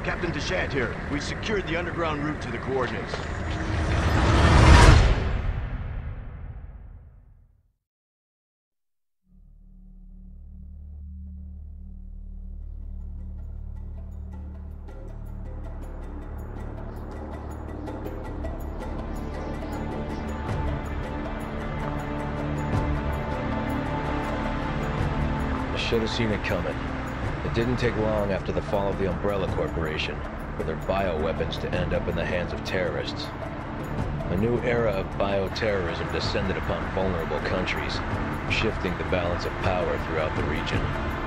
Captain Deshant here. We secured the underground route to the coordinates. I should have seen it coming. It didn't take long after the fall of the Umbrella Corporation for their bioweapons to end up in the hands of terrorists. A new era of bioterrorism descended upon vulnerable countries, shifting the balance of power throughout the region.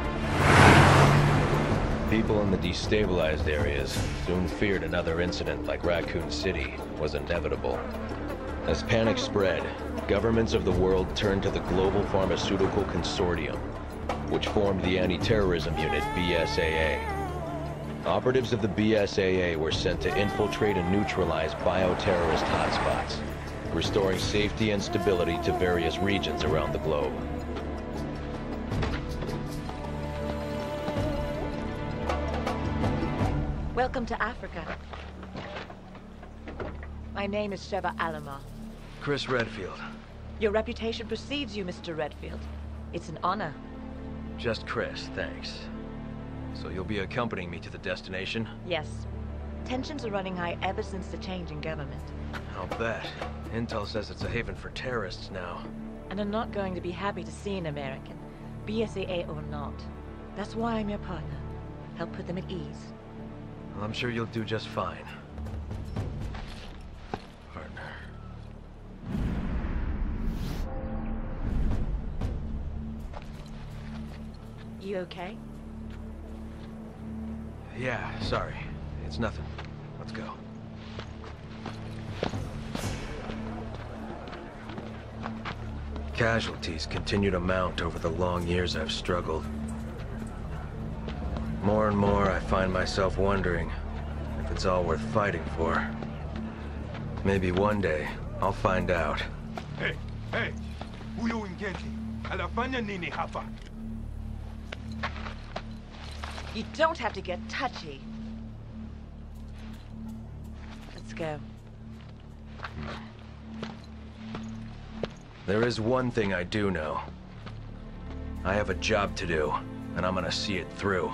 People in the destabilized areas soon feared another incident like Raccoon City was inevitable. As panic spread, governments of the world turned to the Global Pharmaceutical Consortium, which formed the anti-terrorism unit BSAA. Operatives of the BSAA were sent to infiltrate and neutralize bioterrorist hotspots, restoring safety and stability to various regions around the globe. Welcome to Africa. My name is Sheva Alomar. Chris Redfield. Your reputation precedes you, Mr. Redfield. It's an honor. Just Chris, thanks. So you'll be accompanying me to the destination? Yes. Tensions are running high ever since the change in government. I'll bet. Intel says it's a haven for terrorists now. And I'm not going to be happy to see an American, BSAA or not. That's why I'm your partner. Help put them at ease. Well, I'm sure you'll do just fine. Partner. You okay? Yeah, sorry. It's nothing. Let's go. Casualties continue to mount over the long years I've struggled. More and more, I find myself wondering if it's all worth fighting for. Maybe one day, I'll find out. Hey! Huyo engaging. Alafanya nini hapa? You don't have to get touchy. Let's go. There is one thing I do know. I have a job to do, and I'm gonna see it through.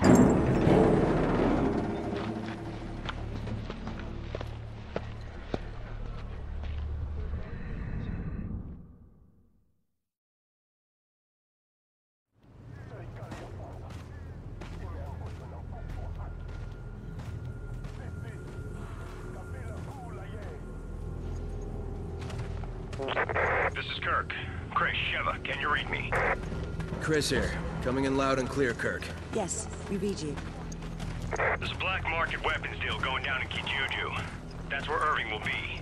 This is Kirk. Chris, Sheva, can you read me? Chris here. Coming in loud and clear, Kirk. Yes, we read you. There's a black market weapons deal going down in Kijuju. That's where Irving will be.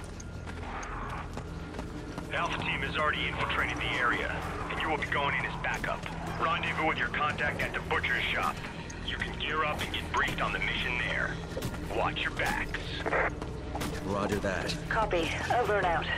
The Alpha team has already infiltrated the area, and you will be going in as backup. Rendezvous with your contact at the butcher's shop. You can gear up and get briefed on the mission there. Watch your backs. Roger that. Copy. Over and out.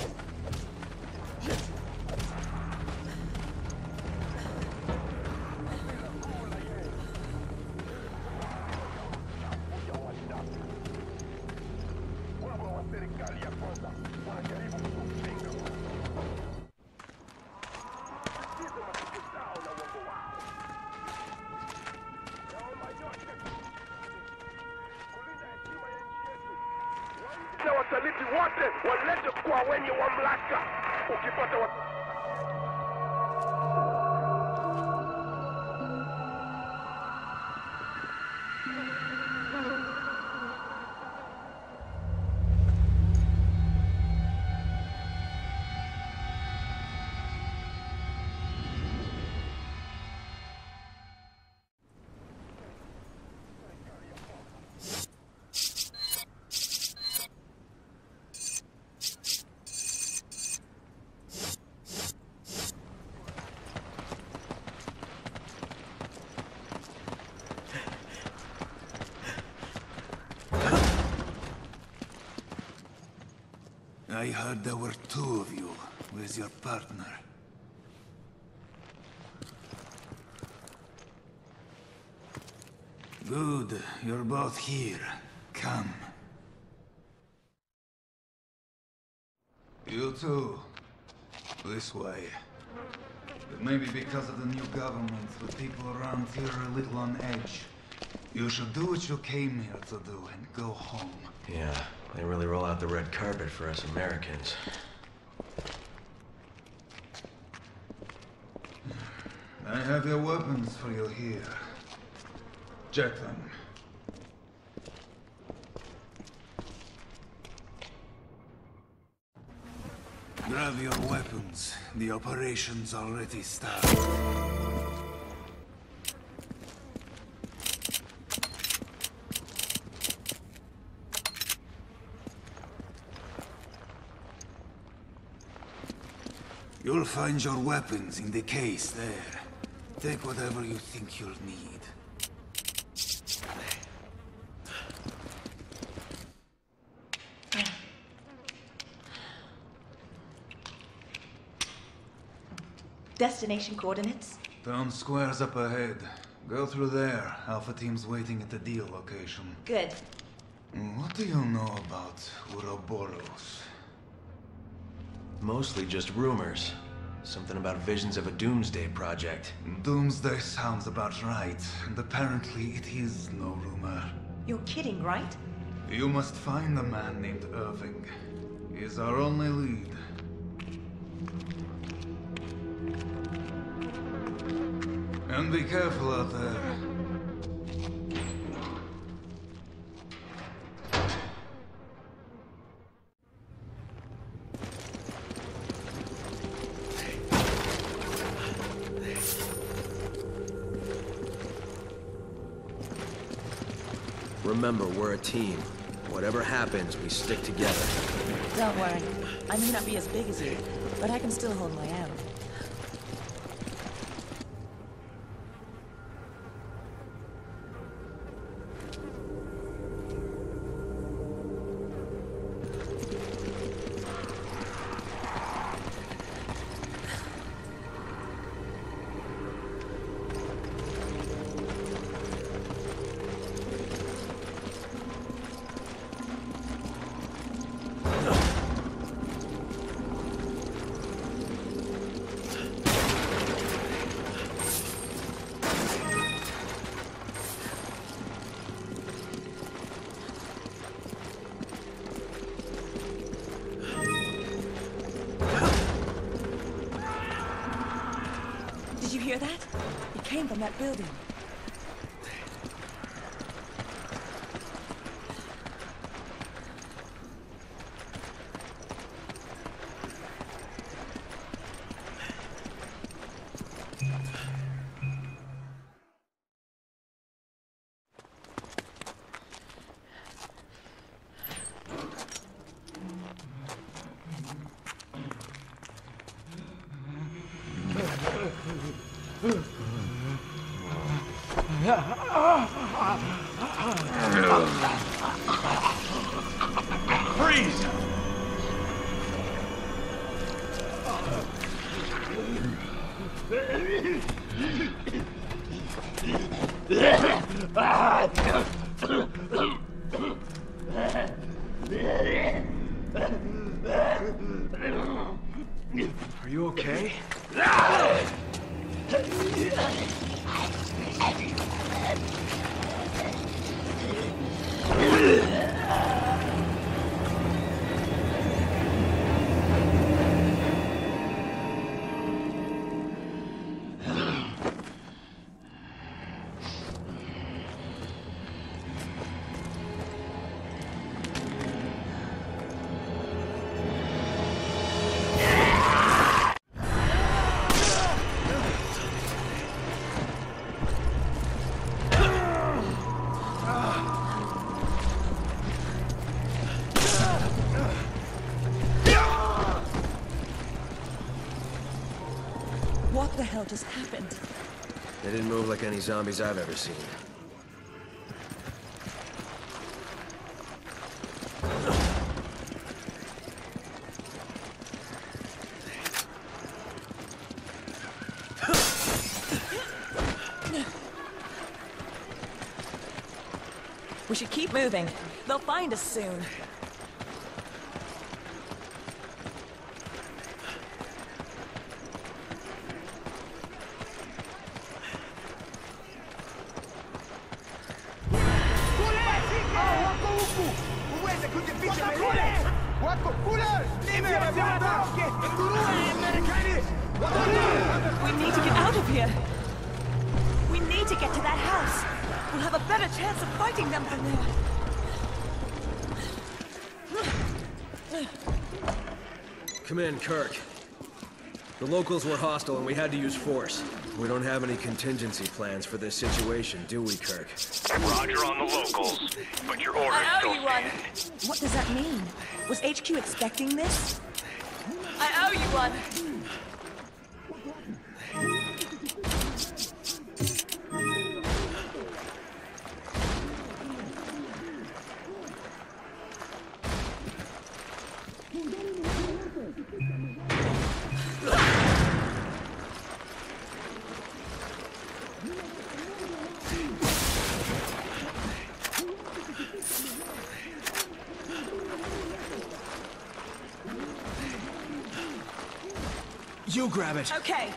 Na wasaliti wote walete kwa wenye mamlaka. Ukipata I heard there were two of you. Where's your partner? Good, you're both here. Come. You too. This way. But maybe because of the new government, the people around here are a little on edge. You should do what you came here to do and go home. Yeah, they really roll out the red carpet for us Americans. I have your weapons for you here. Check them. Grab your weapons. The operation's already started. You'll find your weapons in the case there. Take whatever you think you'll need. Destination coordinates? Town square's up ahead. Go through there. Alpha team's waiting at the deal location. Good. What do you know about Ouroboros? Mostly just rumors. Something about visions of a doomsday project. Doomsday sounds about right, and apparently it is no rumor. You're kidding, right? You must find a man named Irving. He is our only lead. And be careful out there. Remember, we're a team. Whatever happens, we stick together. Don't worry. I may not be as big as you, but I can still hold my own. Did you hear that? It came from that building. Freeze! Are you okay? What the hell just happened? They didn't move like any zombies I've ever seen. We should keep moving. They'll find us soon. We need to get out of here. We need to get to that house. We'll have a better chance of fighting them from there. Come in, Kirk. The locals were hostile and we had to use force. We don't have any contingency plans for this situation, do we, Kirk? Roger on the locals, but your orders I owe still you one. stand. What does that mean? Was HQ expecting this? I owe you one. You grab it. Okay.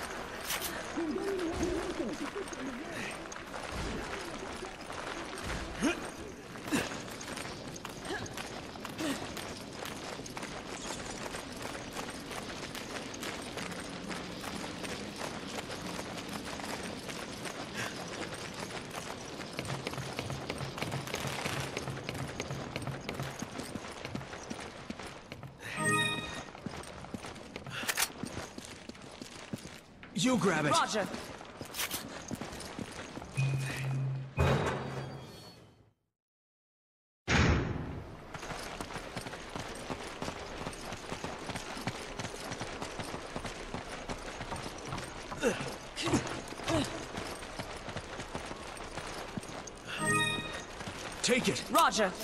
You grab it. Roger. Take it. Roger.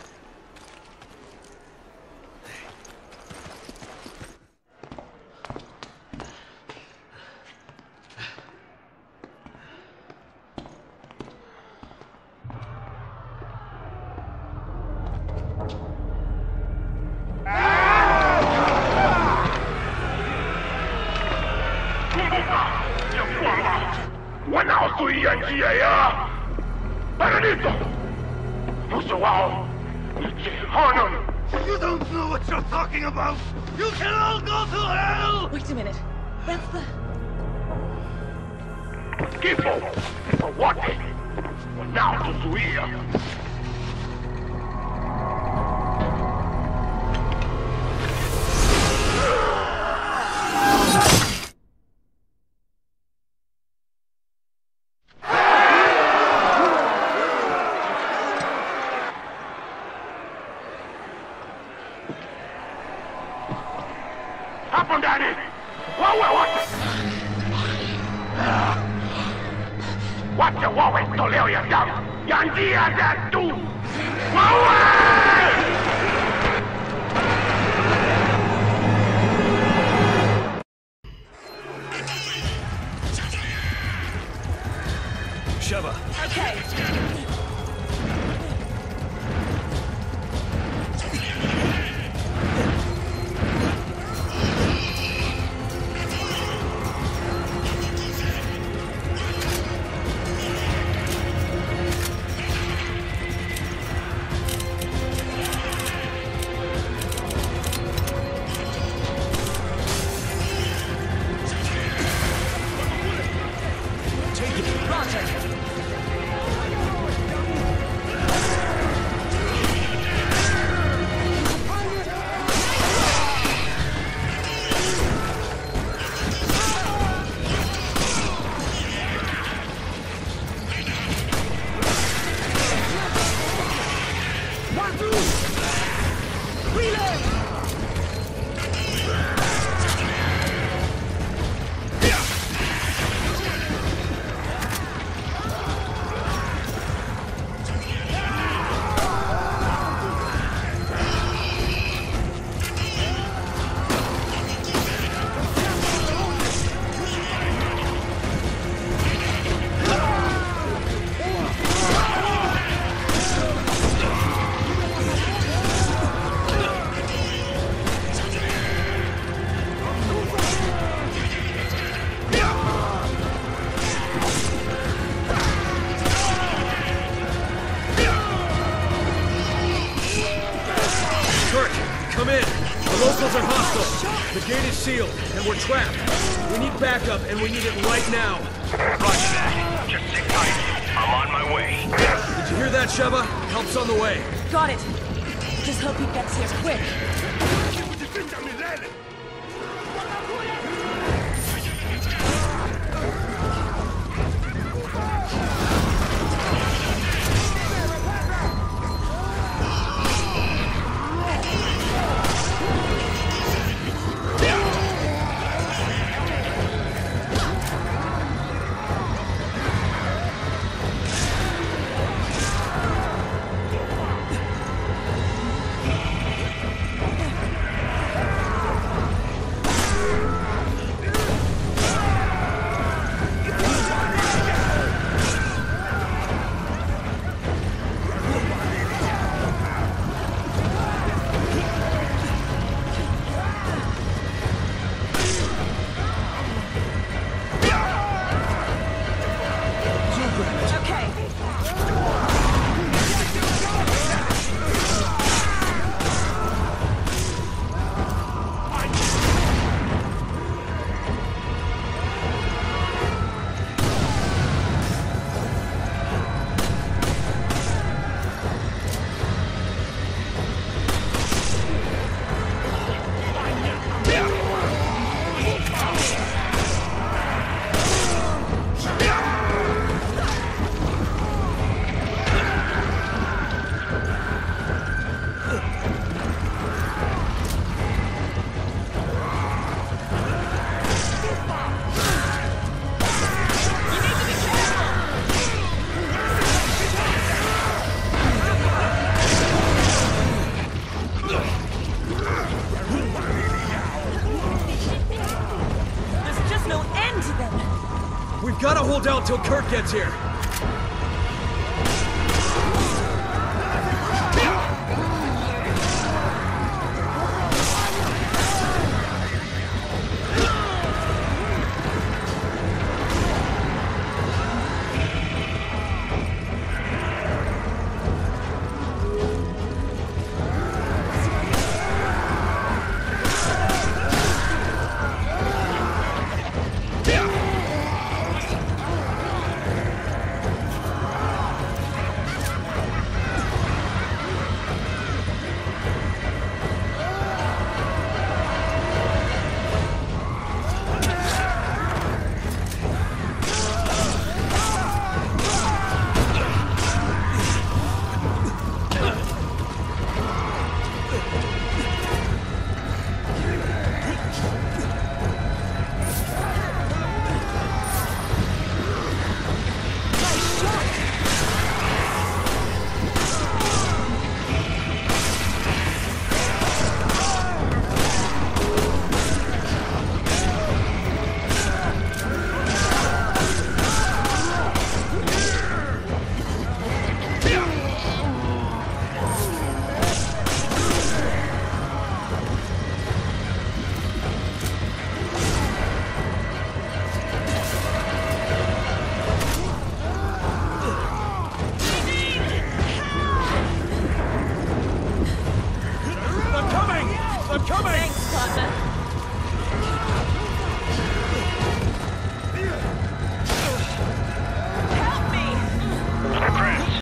You don't know what you're talking about! You can all go to hell! Wait a minute. That's the... Tipo! For what? Now to Suia! Hapo ndani! Wawe wote! Wacha wawe toleo ya damu ya njia zetu! Wawe! Sheva. Okay. gate is sealed, and we're trapped. We need backup, and we need it right now. Roger that. Just sit tight. I'm on my way. Did you hear that, Sheva? Help's on the way. Got it. Just hope he gets here quick. We've got to hold out till Kirk gets here.